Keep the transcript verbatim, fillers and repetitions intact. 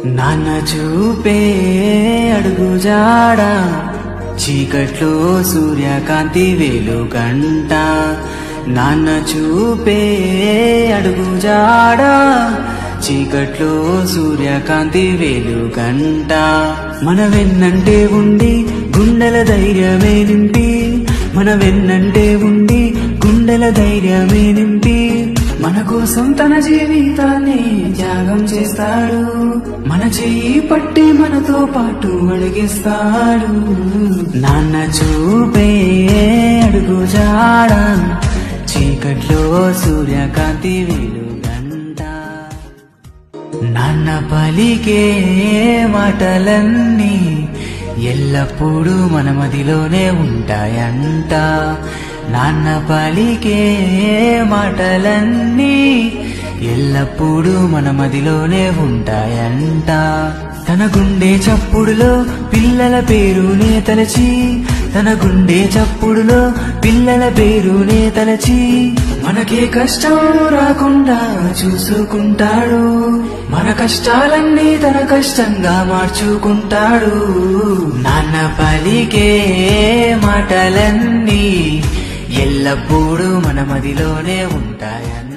నాన్న చూపే అడుగు జాడ చీకట్లో సూర్యకాంతి వెలుగంట నాన్న చూపే అడుగు జాడ చీకట్లో సూర్యకాంతి వెలుగంట మన వెన్నంటే ఉండి గుండెల ధైర్యమే నింపి మన వెన్నంటే ఉండి గుండెల ధైర్యమే నింపి మన కోసం తన జీవితాన్ని త్యాగం చేస్తాడు మన చెయ్యి పట్టి మనతో పాటు అడిగిస్తాడు నాన్న చూపే అడుగు జాడ చీకట్లో సూర్యకాంతి వెలుగంట నాన్న పలికే మాటలన్నీ ఎల్లప్పుడూ మన మదిలోనే ఉంటాయంట నాన్న పలికే మాటలన్నీ ఎల్లప్పుడూ మన మదిలోనే ఉంటాయంట తన గుండె చప్పుడులో పిల్లల పేరునే తలచి తన గుండె చప్పుడులో పిల్లల పేరునే తలచి మనకే కష్టం రాకుండా చూసుకుంటాడు మన కష్టాలన్నీ తన కష్టంగా మార్చుకుంటాడు నాన్న పలికే మాటలన్నీ ఎల్లప్పుడూ మన మదిలోనే ఉంటాయని